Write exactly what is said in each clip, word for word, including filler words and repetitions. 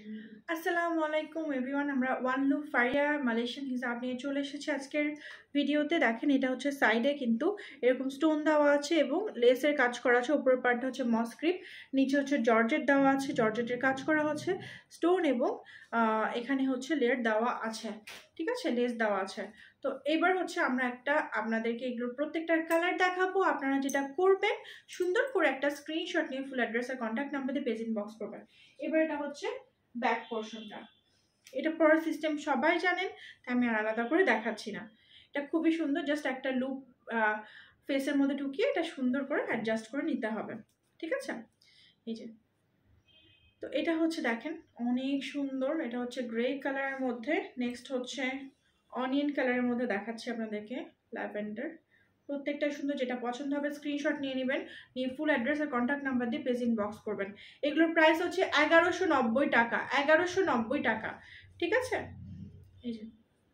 আসসালামু আলাইকুম এভরিওয়ান। আমরা ওয়ান লুক ফারিয়া মালয়েশিয়ান হিজাব নিয়ে চলে এসেছি আজকের ভিডিওতে। দেখেন, এটা হচ্ছে সাইডে কিন্তু এরকম স্টোন দেওয়া আছে এবং লেসের কাজ করা আছে। উপরের পার্টটা হচ্ছে মসক্রিপ, নিচে হচ্ছে জর্জেট দেওয়া আছে, জর্জেটের কাজ করা হচ্ছে স্টোন এবং এখানে হচ্ছে লেয়ার দেওয়া আছে, ঠিক আছে, লেস দেওয়া আছে। তো এবার হচ্ছে আমরা একটা আপনাদেরকে এগুলোর প্রত্যেকটার কালার দেখাবো। আপনারা যেটা করবেন, সুন্দর করে একটা স্ক্রিনশট নিয়ে ফুল অ্যাড্রেস আর কন্ট্যাক্ট নাম্বার দিয়ে পেজ ইনবক্স করবেন। এবার এটা হচ্ছে ব্যাক পোর্শনটা। এটা পরার সিস্টেম সবাই জানেন, তাই আমি আর আলাদা করে দেখাচ্ছি না। এটা খুবই সুন্দর, জাস্ট একটা লুপ ফেসের মধ্যে ঢুকিয়ে এটা সুন্দর করে অ্যাডজাস্ট করে নিতে হবে, ঠিক আছে। এই যে, তো এটা হচ্ছে দেখেন অনেক সুন্দর। এটা হচ্ছে গ্রে কালারের মধ্যে, নেক্সট হচ্ছে অনিয়ন কালারের মধ্যে দেখাচ্ছি আপনাদেরকে, ল্যাভেন্ডার। প্রত্যেকটা সুন্দর, যেটা পছন্দ হবে স্ক্রিনশট নিয়ে নেবেন, নিয়ে ফুল অ্যাড্রেস আর কন্ট্যাক্ট নাম্বার দিয়ে পেজ ইনবক্স করবেন। এগুলোর প্রাইস হচ্ছে এগারোশো নব্বই টাকা, এগারোশো নব্বই টাকা, ঠিক আছে। এই যে,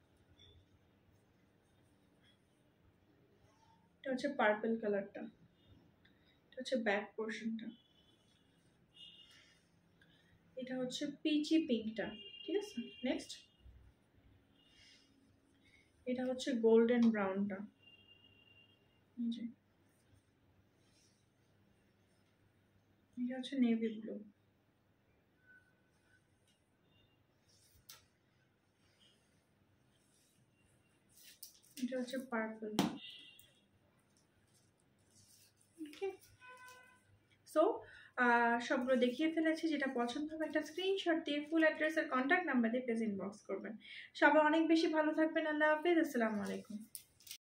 এটা হচ্ছে পার্পল কালারটা, এটা হচ্ছে ব্যাক পোর্শনটা, এটা হচ্ছে পিচি পিঙ্কটা, ঠিক আছে। নেক্সট এটা হচ্ছে গোল্ডেন ব্রাউনটা, এই যে, এটা হচ্ছে নেভি ব্লু, এটা হচ্ছে পার্পল। ওকে, সো সবগুলো দেখিয়ে ফেলেছি। যেটা পছন্দ হবে একটা স্ক্রিনশট দিয়ে ফুল অ্যাড্রেস আর কন্ট্যাক্ট নাম্বার দিয়ে পেজ ইনবক্স করবেন। সবাই অনেক বেশি ভালো থাকবেন। আল্লাহ হাফেজ, আসসালামু আলাইকুম।